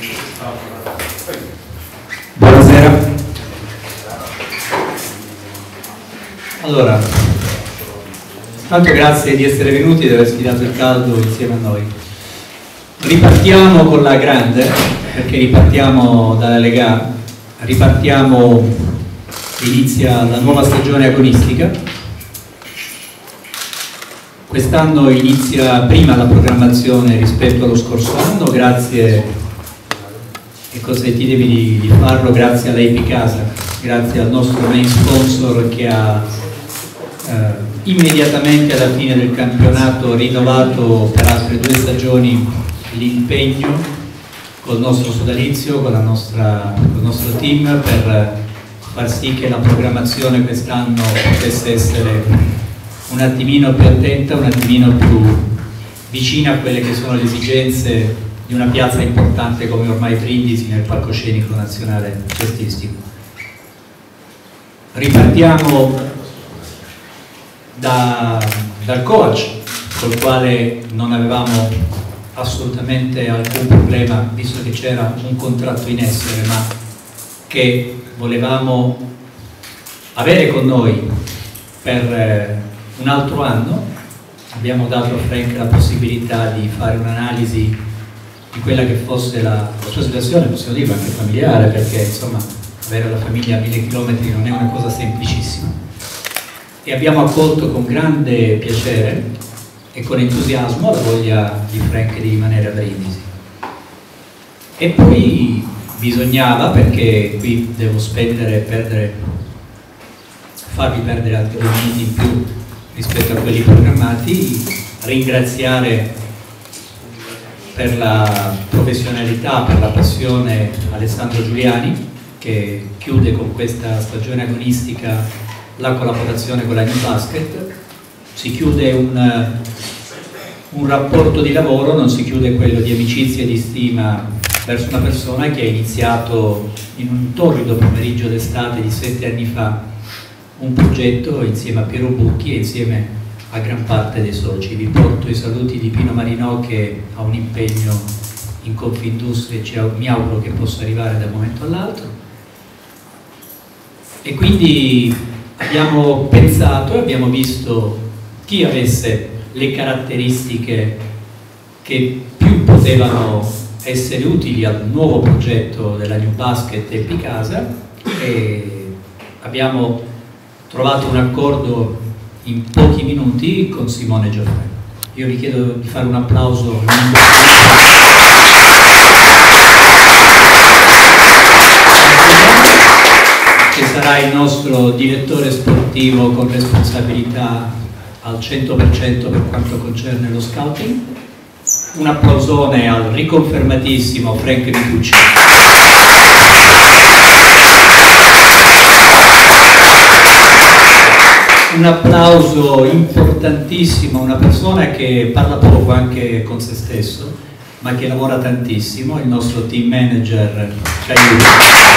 Buonasera. Allora, tanto grazie di essere venuti e di aver sfidato il caldo insieme a noi. Ripartiamo con la grande, perché ripartiamo dalla Lega, inizia la nuova stagione agonistica. Quest'anno inizia prima la programmazione rispetto allo scorso anno, grazie, e consentitevi di farlo, grazie all'AP Casa, grazie al nostro main sponsor che ha immediatamente alla fine del campionato rinnovato per altre 2 stagioni l'impegno col nostro sodalizio, col nostro team, per far sì che la programmazione quest'anno potesse essere un attimino più attenta, un attimino più vicina a quelle che sono le esigenze di una piazza importante come ormai Brindisi nel palcoscenico nazionale cestistico. Ripartiamo dal coach, col quale non avevamo assolutamente alcun problema, visto che c'era un contratto in essere, ma che volevamo avere con noi per un altro anno. Abbiamo dato a Frank la possibilità di fare un'analisi di quella che fosse la sua situazione, possiamo dire anche familiare, perché insomma avere la famiglia a 1000 chilometri non è una cosa semplicissima. E abbiamo accolto con grande piacere e con entusiasmo la voglia di Frank di rimanere a Brindisi. E poi bisognava, perché qui devo farvi perdere altri 2 minuti in più rispetto a quelli programmati, ringraziare per la professionalità, per la passione Alessandro Giuliani, che chiude con questa stagione agonistica la collaborazione con la New Basket. Si chiude un rapporto di lavoro, non si chiude quello di amicizia e di stima verso una persona che ha iniziato in un torrido pomeriggio d'estate di 7 anni fa un progetto insieme a Piero Bucchi e insieme a gran parte dei soci. Vi porto i saluti di Pino Marinò, che ha un impegno in Confindustria e mi auguro che possa arrivare da un momento all'altro. E quindi abbiamo pensato e abbiamo visto chi avesse le caratteristiche che più potevano essere utili al nuovo progetto della New Basket e Picasa, e abbiamo trovato un accordo in pochi minuti con Simone Gioffre. Io vi chiedo di fare un applauso che sarà il nostro direttore sportivo con responsabilità al 100% per quanto concerne lo scouting. Un applausone al riconfermatissimo Frank Mitucci. Un applauso importantissimo a una persona che parla poco anche con se stesso, ma che lavora tantissimo, il nostro team manager Caiuto.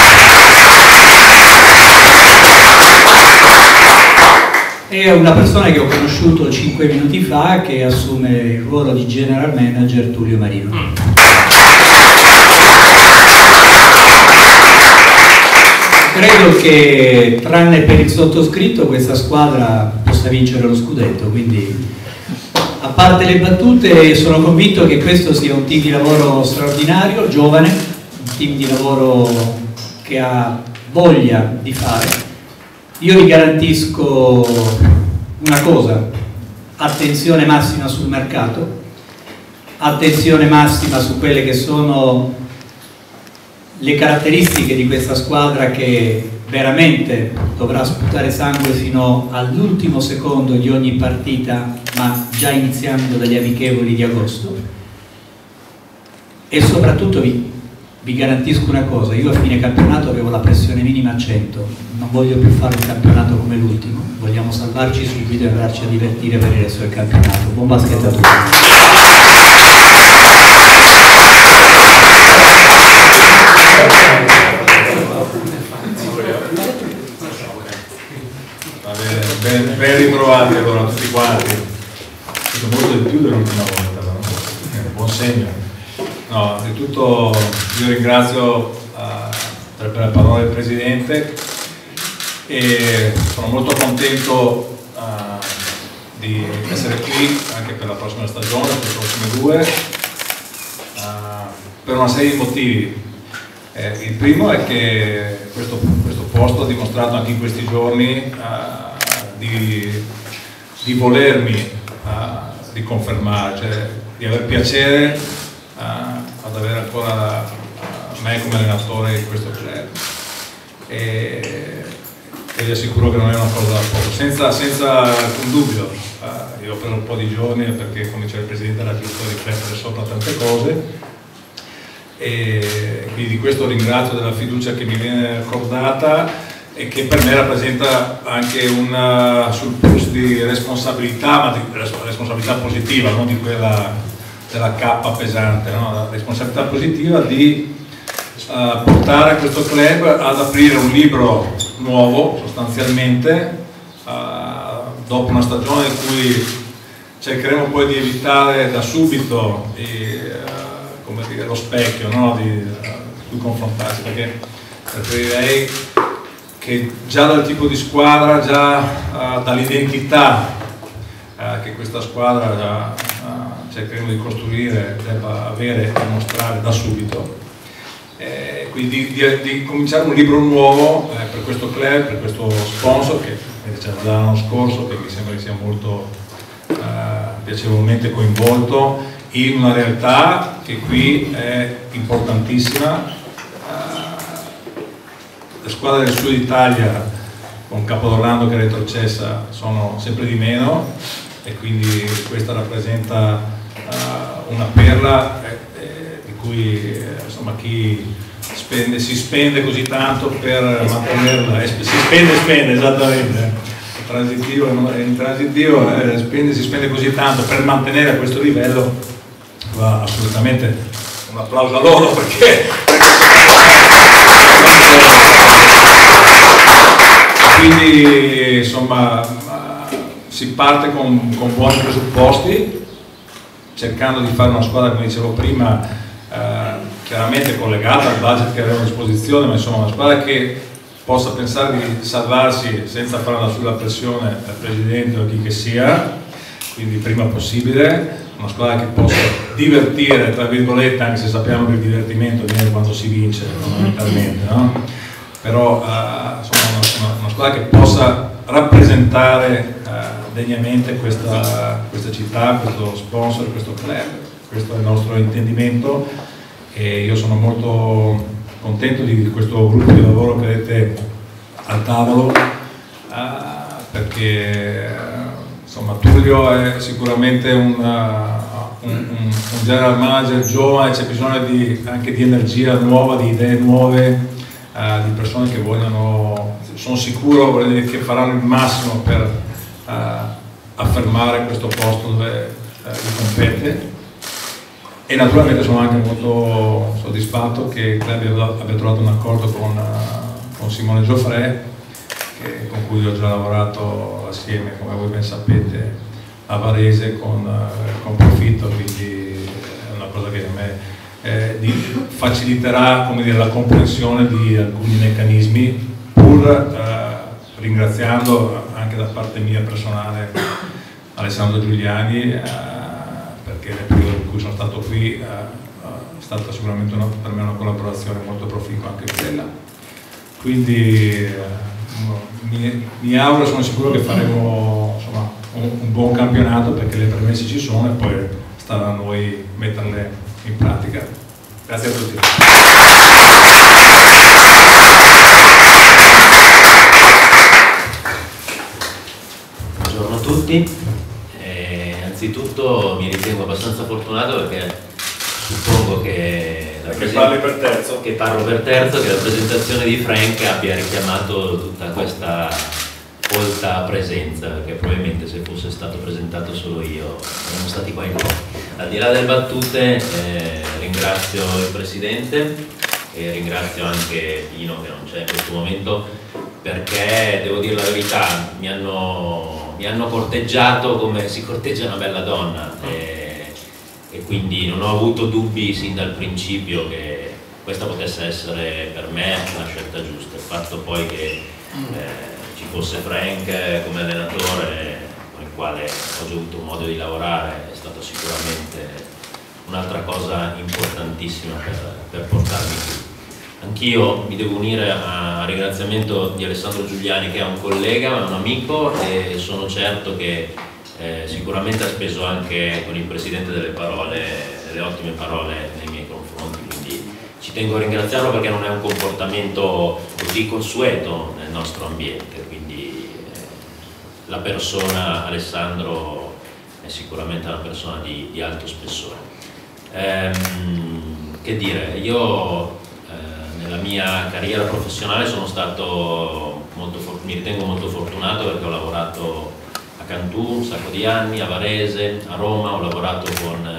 È una persona che ho conosciuto 5 minuti fa, che assume il ruolo di general manager, Tullio Marino. Credo che, tranne per il sottoscritto, questa squadra possa vincere lo scudetto, quindi a parte le battute sono convinto che questo sia un team di lavoro straordinario, giovane, un team di lavoro che ha voglia di fare. Io vi garantisco una cosa: attenzione massima sul mercato, attenzione massima su quelle che sono le caratteristiche di questa squadra, che veramente dovrà sputare sangue fino all'ultimo secondo di ogni partita, ma già iniziando dagli amichevoli di agosto. E soprattutto vi garantisco una cosa: io a fine campionato avevo la pressione minima a 100, non voglio più fare un campionato come l'ultimo, vogliamo salvarci subito e andarci a divertire per il resto del campionato. Buon basket a tutti. Ben ritrovati allora tutti quanti. Molto di più dell'ultima volta, però. Buon segno. No, innanzitutto io ringrazio per le parole del Presidente e sono molto contento di essere qui anche per la prossima stagione, per le prossime due, per una serie di motivi. Il primo è che questo posto ha dimostrato anche in questi giorni di volermi riconfermare, cioè di aver piacere ad avere ancora me come allenatore in questo club. E vi assicuro che non è una cosa da poco, senza alcun dubbio. Io per un po' di giorni, perché come diceva il Presidente era giusto riflettere sopra tante cose, e quindi di questo ringrazio della fiducia che mi viene accordata e che per me rappresenta anche un surplus di responsabilità, ma di responsabilità positiva, non di quella della cappa pesante, no? La responsabilità positiva di portare questo club ad aprire un libro nuovo sostanzialmente, dopo una stagione in cui cercheremo poi di evitare da subito come dire, lo specchio, no? di cui confrontarsi, perché preferirei che già dal tipo di squadra, già dall'identità che questa squadra cercheremo di costruire debba avere e mostrare da subito, quindi di cominciare un libro nuovo per questo club, per questo sponsor che c'era già l'anno scorso, che mi sembra che sia molto piacevolmente coinvolto in una realtà che qui è importantissima. Le squadre del sud Italia con Capodorlando che è retrocessa sono sempre di meno e quindi questa rappresenta una perla di cui insomma chi si spende così tanto per mantenerla, spende esattamente, in transitivo si spende così tanto per mantenere a questo livello, va assolutamente un applauso a loro perché quindi insomma si parte con buoni presupposti, cercando di fare una squadra, come dicevo prima, chiaramente collegata al budget che avevamo a disposizione, ma insomma una squadra che possa pensare di salvarsi senza fare una sulla pressione al Presidente o a chi che sia, quindi il prima possibile, una squadra che possa divertire, tra virgolette, anche se sappiamo che il divertimento viene quando si vince, fondamentalmente, no? Però insomma, una squadra che possa rappresentare degnamente questa città, questo sponsor, questo club. Questo è il nostro intendimento e io sono molto contento di questo gruppo di lavoro che avete al tavolo, perché insomma Tullio è sicuramente un general manager giovane, c'è bisogno anche di energia nuova, di idee nuove, di persone che vogliono, sono sicuro che faranno il massimo per affermare questo posto dove gli compete. E naturalmente sono anche molto soddisfatto che il club abbia trovato un accordo con Simone Gioffre, con cui ho già lavorato assieme, come voi ben sapete, a Varese con profitto, quindi è una cosa che a me faciliterà, come dire, la comprensione di alcuni meccanismi, pur ringraziando anche da parte mia personale Alessandro Giuliani, perché nel periodo in cui sono stato qui è stata sicuramente per me una collaborazione molto proficua anche quella. Quindi mi auguro e sono sicuro che faremo insomma, un buon campionato, perché le premesse ci sono e poi starà a noi metterle in pratica. Grazie a tutti. Buongiorno a tutti. Innanzitutto mi ritengo abbastanza fortunato perché suppongo che parli per terzo. Che parlo per terzo, che la presentazione di Frank abbia richiamato tutta questa folta presenza, perché probabilmente se fosse stato presentato solo io saremmo stati qua in pochi. Al di là delle battute ringrazio il Presidente e ringrazio anche Pino che non c'è in questo momento, perché devo dire la verità, mi hanno corteggiato come si corteggia una bella donna, e e quindi non ho avuto dubbi sin dal principio che questa potesse essere per me una scelta giusta. Il fatto poi che ci fosse Frank come allenatore con il quale ho già avuto modo di lavorare è stato sicuramente un'altra cosa importantissima per portarmi qui. Anch'io mi devo unire al ringraziamento di Alessandro Giuliani, che è un collega, ma è un amico, e sono certo che sicuramente ha speso anche con il Presidente delle ottime parole nei miei confronti, quindi ci tengo a ringraziarlo perché non è un comportamento così consueto nel nostro ambiente, quindi la persona Alessandro è sicuramente una persona di alto spessore. Che dire, io nella mia carriera professionale sono stato mi ritengo molto fortunato perché ho lavorato a Cantù un sacco di anni, a Varese, a Roma, ho lavorato con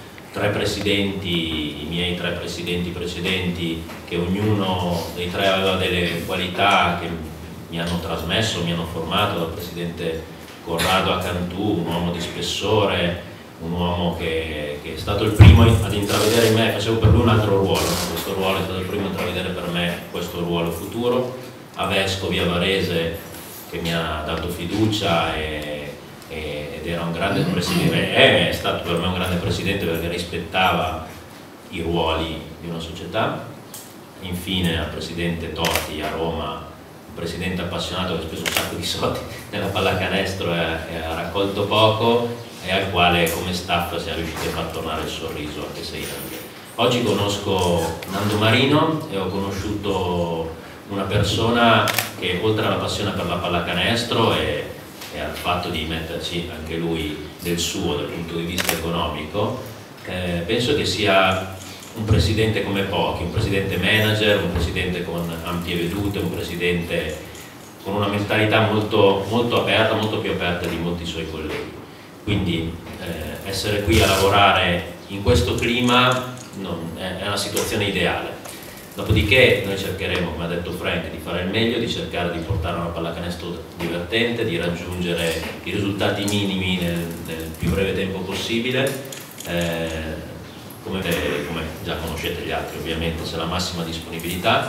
i miei tre presidenti precedenti, che ognuno dei tre aveva delle qualità che mi hanno trasmesso, mi hanno formato. Dal presidente Corrado a Cantù, un uomo di spessore, un uomo che è stato il primo ad intravedere in me, facevo per lui un altro ruolo, questo ruolo è stato il primo a intravedere per me questo ruolo futuro. A Vescovi, a Varese, che mi ha dato fiducia ed era un grande presidente, è stato per me un grande presidente perché rispettava i ruoli di una società. Infine al presidente Totti a Roma, un presidente appassionato che ha speso un sacco di soldi nella pallacanestro e ha raccolto poco, e al quale come staff siamo riusciti a far tornare il sorriso anche se in ambiente. Oggi conosco Nando Marino e ho conosciuto una persona che, oltre alla passione per la pallacanestro e al fatto di metterci anche lui del suo dal punto di vista economico, penso che sia un presidente come pochi, un presidente manager, un presidente con ampie vedute, un presidente con una mentalità molto, molto aperta, molto più aperta di molti suoi colleghi. Quindi essere qui a lavorare in questo clima è una situazione ideale. Dopodiché noi cercheremo, come ha detto Frank, di fare il meglio, di cercare di portare una pallacanestro divertente, di raggiungere i risultati minimi nel più breve tempo possibile. Come già conoscete gli altri, ovviamente c'è la massima disponibilità.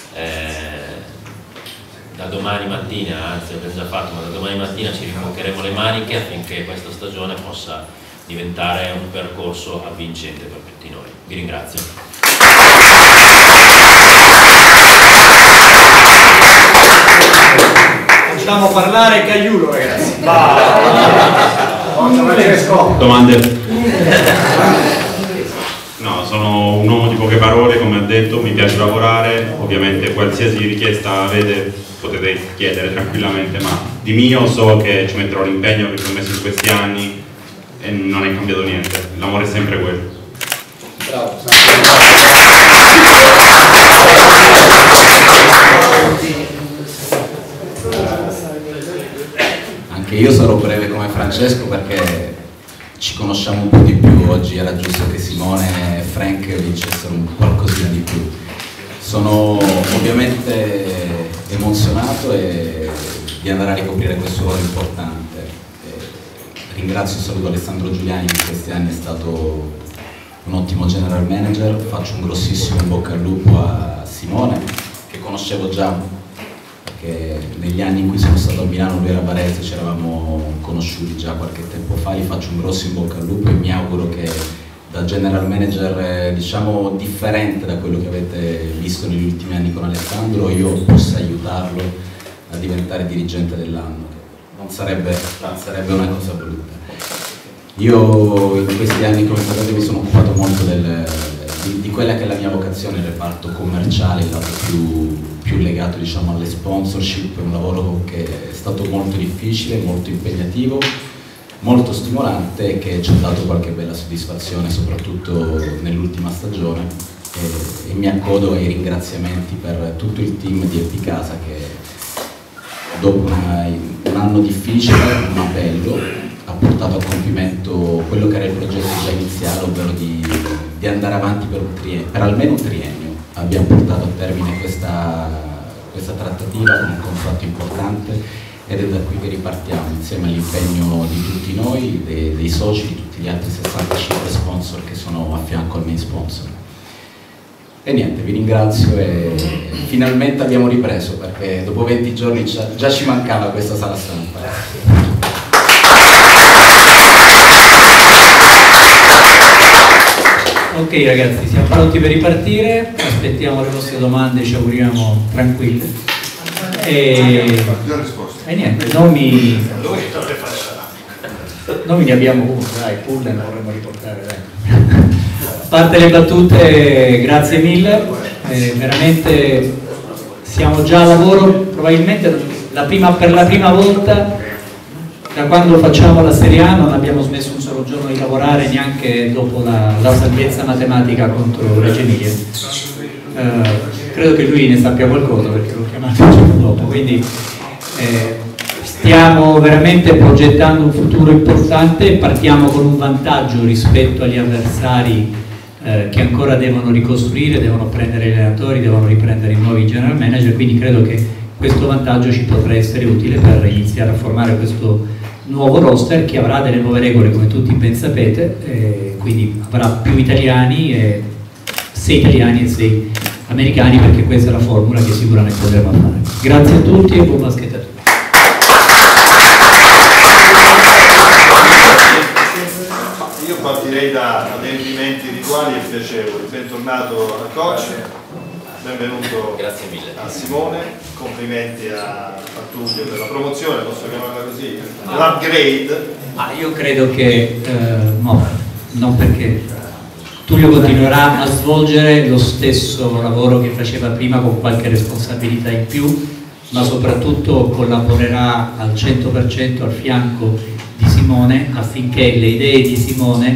Da domani mattina, anzi l'abbiamo già fatto, ma da domani mattina ci rimboccheremo le maniche affinché questa stagione possa diventare un percorso avvincente per tutti noi. Vi ringrazio. Facciamo parlare Caiulo, ragazzi. Domande? No, sono un uomo di poche parole, come ha detto, mi piace lavorare, ovviamente qualsiasi richiesta avete potete chiedere tranquillamente, ma di mio so che ci metterò l'impegno che ho messo in questi anni e non è cambiato niente, l'amore è sempre quello. Bravo. Anche io sarò breve come Francesco perché ci conosciamo un po' di più. Oggi era giusto che Simone e Frank vincessero qualcosina di più. Sono ovviamente emozionato di andare a ricoprire questo ruolo importante. Ringrazio e saluto Alessandro Giuliani, che in questi anni è stato un ottimo general manager. Faccio un grossissimo in bocca al lupo a Simone, che conoscevo già perché negli anni in cui sono stato a Milano, lui era a Varese, ci eravamo conosciuti già qualche tempo fa. Gli faccio un grosso in bocca al lupo e mi auguro che da general manager diciamo differente da quello che avete visto negli ultimi anni con Alessandro, io possa aiutarlo a diventare dirigente dell'anno. Non sarebbe una cosa brutta. Io in questi anni, come sapete, mi sono occupato molto di quella che è la mia vocazione, il reparto commerciale, il lato più legato diciamo alle sponsorship. È un lavoro che è stato molto difficile, molto impegnativo, molto stimolante e che ci ha dato qualche bella soddisfazione, soprattutto nell'ultima stagione, e mi accodo ai ringraziamenti per tutto il team di Epicasa che dopo un anno difficile ma bello ha portato a compimento quello che era il progetto già iniziale, ovvero di andare avanti per almeno un triennio. Abbiamo portato a termine questa trattativa con un contratto importante ed è da qui che ripartiamo, insieme all'impegno di tutti noi, dei soci, di tutti gli altri 65 sponsor che sono a fianco al main sponsor. E niente, vi ringrazio e finalmente abbiamo ripreso, perché dopo 20 giorni già ci mancava questa sala stampa. Ok ragazzi, siamo pronti per ripartire, aspettiamo le vostre domande, ci auguriamo tranquille. E niente, nomi ne abbiamo uno, dai, Pulle ne vorremmo riportare, dai. A parte le battute, grazie mille, veramente siamo già a lavoro, probabilmente per la prima volta da quando facciamo la Serie A non abbiamo smesso un solo giorno di lavorare, neanche dopo la salvezza matematica contro Reggio Emilia. Credo che lui ne sappia qualcosa perché l'ho chiamato il giorno dopo, quindi stiamo veramente progettando un futuro importante, partiamo con un vantaggio rispetto agli avversari che ancora devono ricostruire, devono prendere gli allenatori, devono riprendere i nuovi general manager, quindi credo che questo vantaggio ci potrà essere utile per iniziare a formare questo nuovo roster che avrà delle nuove regole come tutti ben sapete, quindi avrà più italiani, 6 italiani e 6 americani, perché questa è la formula che sicuramente potremo fare. Grazie a tutti e buon basket a tutti. Io partirei da adempimenti rituali e piacevoli. Bentornato al coach, benvenuto. Grazie mille a Simone, complimenti a Tullio per la promozione, posso chiamarla così? L'upgrade? Io credo che no, non perché Tullio continuerà a svolgere lo stesso lavoro che faceva prima con qualche responsabilità in più, ma soprattutto collaborerà al 100% al fianco di Simone affinché le idee di Simone,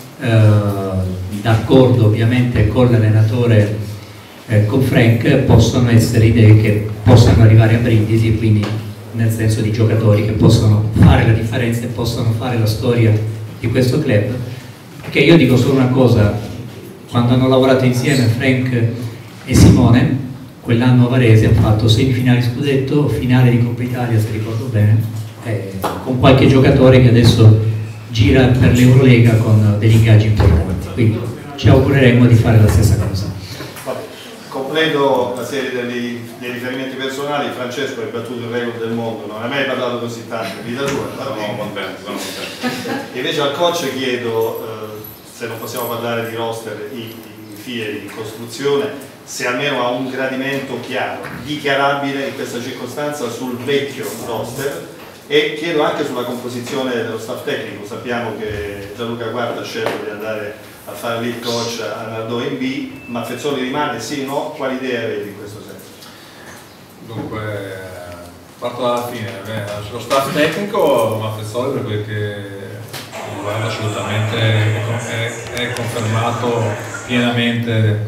d'accordo ovviamente con l'allenatore, con Frank, possano essere idee che possano arrivare a Brindisi, quindi nel senso di giocatori che possono fare la differenza e possono fare la storia di questo club. Perché io dico solo una cosa: quando hanno lavorato insieme Frank e Simone, quell'anno a Varese hanno fatto semifinali scudetto, finale di Coppa Italia se ricordo bene, con qualche giocatore che adesso gira per l'Eurolega con degli ingaggi importanti, quindi ci augureremo di fare la stessa cosa. Completo la serie dei riferimenti personali. Francesco ha battuto il record del mondo, non ha mai parlato così tanto in vita sua. Sono contento. Invece al coach chiedo, se non possiamo parlare di roster fieri in costruzione, se almeno ha un gradimento chiaro, dichiarabile in questa circostanza sul vecchio roster, e chiedo anche sulla composizione dello staff tecnico. Sappiamo che Gianluca Guarda ha scelto di andare a fare lead coach a Nardò in B, ma Fezzoli rimane, sì o no? Quali idee avete in questo senso? Dunque, parto dalla fine. Lo staff tecnico, Maffezzoli, per quel che riguarda, assolutamente è confermato pienamente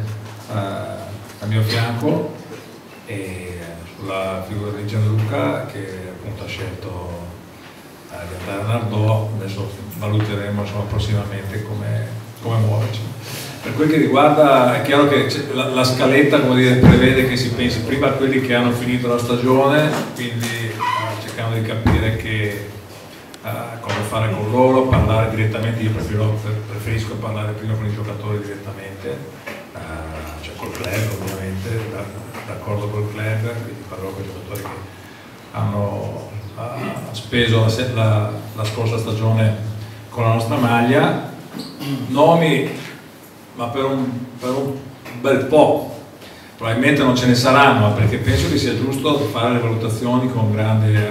al mio fianco, e sulla figura di Gianluca, che appunto ha scelto di andare a Nardò. Adesso valuteremo prossimamente come muoverci. Per quel che riguarda, è chiaro che la scaletta, come dire, prevede che si pensi prima a quelli che hanno finito la stagione, quindi cerchiamo di capire come fare con loro, parlare direttamente. Io preferisco parlare prima con i giocatori direttamente, cioè col club ovviamente, d'accordo col club, quindi parlerò con i giocatori che hanno speso la scorsa stagione con la nostra maglia. Nomi, ma per un bel po', probabilmente non ce ne saranno, perché penso che sia giusto fare le valutazioni con grande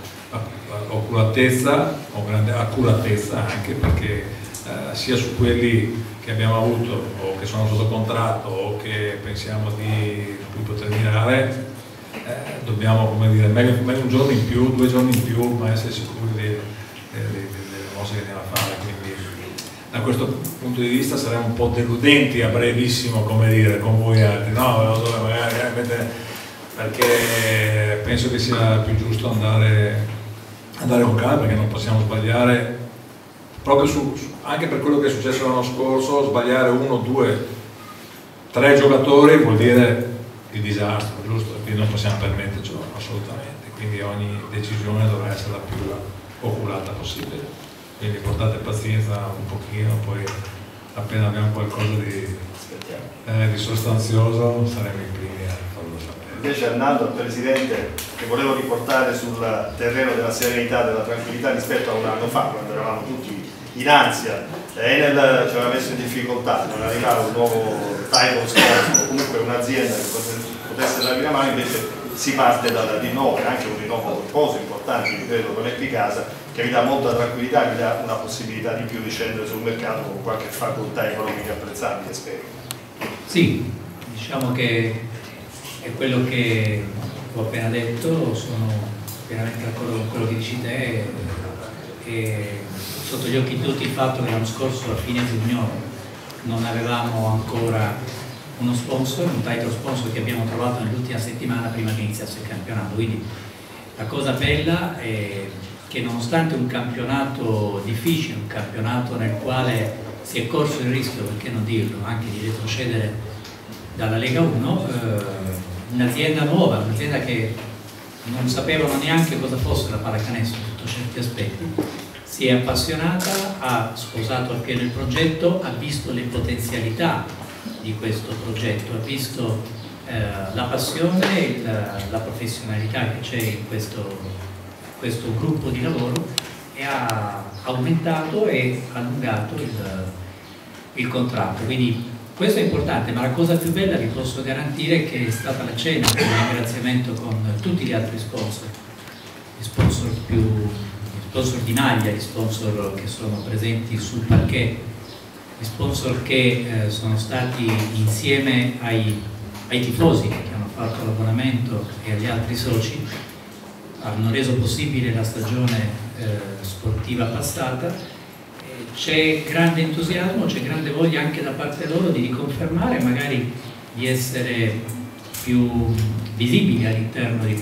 oculatezza, con grande accuratezza anche, perché sia su quelli che abbiamo avuto o che sono sotto contratto o che pensiamo di poter mirare, dobbiamo, come dire, meglio un giorno in più, 2 giorni in più, ma essere sicuri delle mosse che andiamo a fare. Quindi da questo punto di vista saremo un po' deludenti a brevissimo, come dire, con voi altri, no? Perché penso che sia più giusto andare con calma, perché non possiamo sbagliare, proprio anche per quello che è successo l'anno scorso, sbagliare 1, 2, 3 giocatori vuol dire il disastro, giusto? Quindi non possiamo permettercelo assolutamente. quindi ogni decisione dovrà essere la più oculata possibile. Quindi portate pazienza un pochino, poi appena abbiamo qualcosa di sostanzioso saremo i primi a farlo sapere. Invece Arnaldo, il Presidente, che volevo riportare sul terreno della serenità, della tranquillità rispetto a un anno fa, quando eravamo tutti in ansia, Enel ci aveva messo in difficoltà, non arrivava un nuovo title sponsor, comunque un'azienda che potesse dare la mano, invece si parte dal rinnovo, anche un rinnovo corposo importante, ripeto, con Epicasa, che vi dà molta tranquillità, vi dà una possibilità di più di scendere sul mercato con qualche facoltà economica apprezzabile, spero. Sì, diciamo che è quello che ho appena detto, sono pienamente d'accordo con quello che dici te, e sotto gli occhi di tutti il fatto che l'anno scorso a fine giugno non avevamo ancora uno sponsor, un title sponsor che abbiamo trovato nell'ultima settimana prima che iniziasse il campionato, quindi la cosa bella è che nonostante un campionato difficile, un campionato nel quale si è corso il rischio, perché non dirlo, anche di retrocedere dalla Lega 1, un'azienda nuova, un'azienda che non sapevano neanche cosa fosse la pallacanestro sotto certi aspetti, si è appassionata, ha sposato appieno il progetto, ha visto le potenzialità di questo progetto, ha visto la passione e la professionalità che c'è in questo gruppo di lavoro, e ha aumentato e allungato il contratto. Quindi questo è importante, ma la cosa più bella vi posso garantire che è stata la cena, un ringraziamento con tutti gli altri sponsor, gli sponsor di maglia, gli sponsor che sono presenti sul parquet, gli sponsor che sono stati insieme ai tifosi che hanno fatto l'abbonamento e agli altri soci, hanno reso possibile la stagione sportiva passata. C'è grande entusiasmo, c'è grande voglia anche da parte loro di riconfermare, magari di essere più visibili all'interno di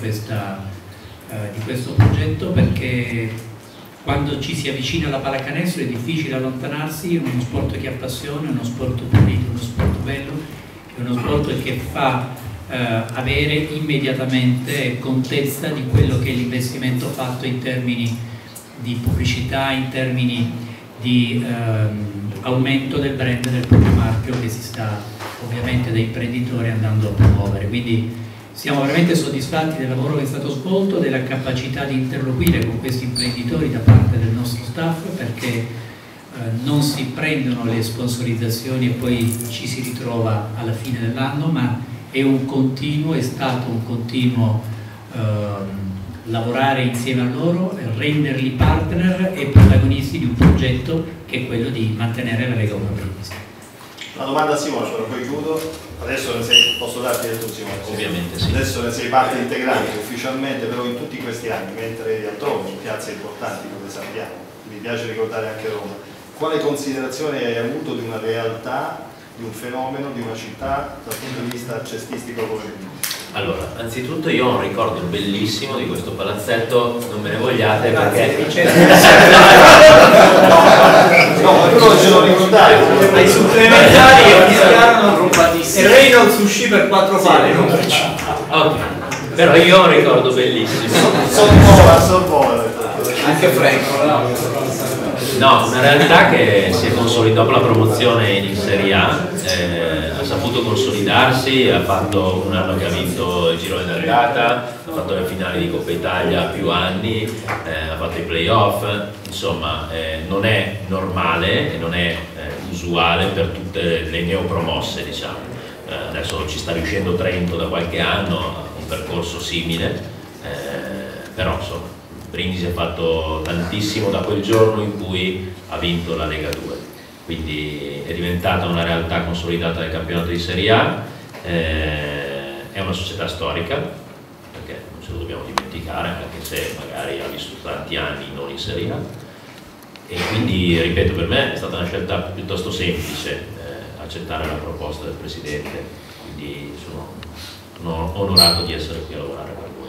questo progetto, perché quando ci si avvicina alla pallacanestro è difficile allontanarsi. È uno sport che appassiona, è uno sport pulito, uno sport bello, è uno sport che fa avere immediatamente contezza di quello che è l'investimento fatto in termini di pubblicità, in termini di aumento del brand del proprio marchio che si sta ovviamente da imprenditori andando a promuovere. Quindi siamo veramente soddisfatti del lavoro che è stato svolto, della capacità di interloquire con questi imprenditori da parte del nostro staff, perché non si prendono le sponsorizzazioni e poi ci si ritrova alla fine dell'anno, ma è stato un continuo lavorare insieme a loro, renderli partner e protagonisti di un progetto che è quello di mantenere la Lega 1 prevista. Una domanda a Simone, poi chiudo. Adesso posso darti del tuo, Simone? Ovviamente sì. Adesso ne sei parte integrante ufficialmente, però in tutti questi anni, mentre eri altrove, in piazze importanti dove sappiamo, mi piace ricordare anche Roma, quale considerazione hai avuto di una realtà, di un fenomeno, di una città dal punto di vista cestistico come Rimini? Allora, anzitutto io ho un ricordo bellissimo di questo palazzetto, non me ne vogliate perché... No, però ce lo ricordare. I supplementari che fischiarono e Reynolds uscì per 4 palle, non per 5. Ok, però io ho un ricordo bellissimo. Sorvola. Anche Franco. No, una realtà che si è consolidata dopo la promozione in Serie A, ha saputo consolidarsi, ha fatto un anno che ha vinto il girone d'andata, ha fatto le finali di Coppa Italia più anni, ha fatto i playoff, insomma non è normale e non è usuale per tutte le neopromosse, diciamo. Adesso ci sta riuscendo Trento da qualche anno, ha un percorso simile, però insomma Brindisi ha fatto tantissimo da quel giorno in cui ha vinto la Lega 2, quindi è diventata una realtà consolidata del campionato di Serie A, è una società storica, perché non ce lo dobbiamo dimenticare, anche se magari ha vissuto tanti anni non in Serie A, e quindi ripeto, per me è stata una scelta piuttosto semplice accettare la proposta del Presidente, quindi sono onorato di essere qui a lavorare per voi.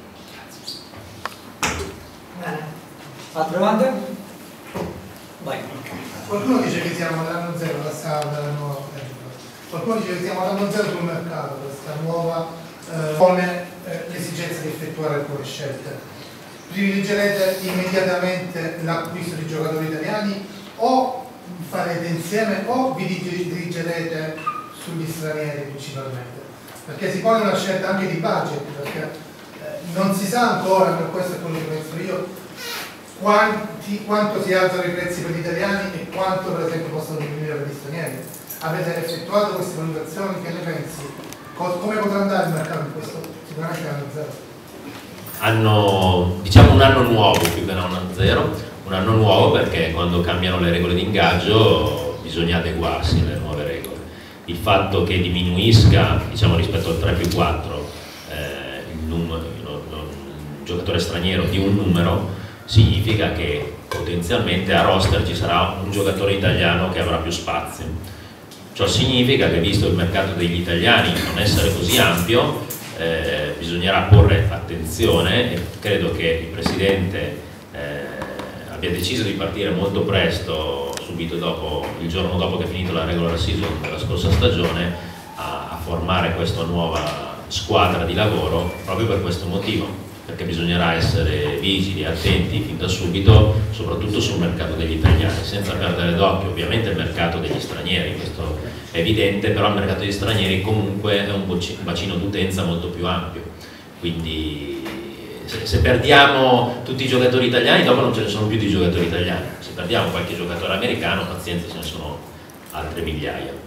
Altre domande? Vai. Qualcuno dice che siamo all'anno zero, della nuova. Qualcuno dice che siamo all'anno zero sul mercato, questa nuova pone l'esigenza l'esigenza di effettuare alcune scelte. Privilegerete immediatamente l'acquisto di giocatori italiani o farete insieme o vi dirigerete sugli stranieri principalmente? Perché si pone una scelta anche di budget, perché non si sa ancora, per questo è quello che penso io, quanto si alzano i prezzi per gli italiani e quanto per esempio possono diminuire per gli stranieri. Avete effettuato queste valutazioni? Che ne pensi? Come potrà andare il mercato in questo? Sicuramente anno zero. Diciamo un anno nuovo più che un anno zero, un anno nuovo perché quando cambiano le regole di ingaggio bisogna adeguarsi alle nuove regole. Il fatto che diminuisca, diciamo, rispetto al 3+4 il giocatore straniero di un numero significa che potenzialmente a roster ci sarà un giocatore italiano che avrà più spazio. Ciò significa che, visto il mercato degli italiani non essere così ampio, bisognerà porre attenzione, e credo che il Presidente abbia deciso di partire molto presto, subito dopo, il giorno dopo che è finito la regular season della scorsa stagione, a formare questa nuova squadra di lavoro proprio per questo motivo, perché bisognerà essere vigili e attenti fin da subito, soprattutto sul mercato degli italiani, senza perdere d'occhio ovviamente il mercato degli stranieri, questo è evidente, però il mercato degli stranieri comunque è un bacino d'utenza molto più ampio, quindi se perdiamo tutti i giocatori italiani dopo non ce ne sono più di giocatori italiani, se perdiamo qualche giocatore americano, pazienza, ce ne sono altre migliaia.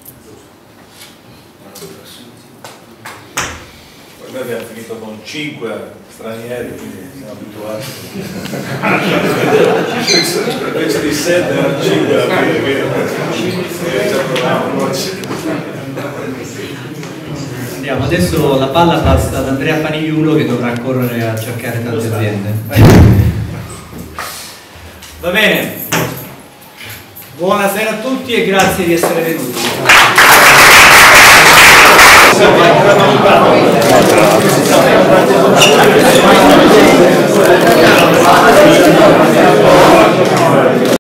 Noi abbiamo finito con 5 stranieri, quindi siamo abituati. Invece di 7 erano 5 alla fine. Andiamo, adesso la palla passa ad Andrea Panigliulo che dovrà correre a cercare tante aziende. Va bene, buonasera a tutti e grazie di essere venuti.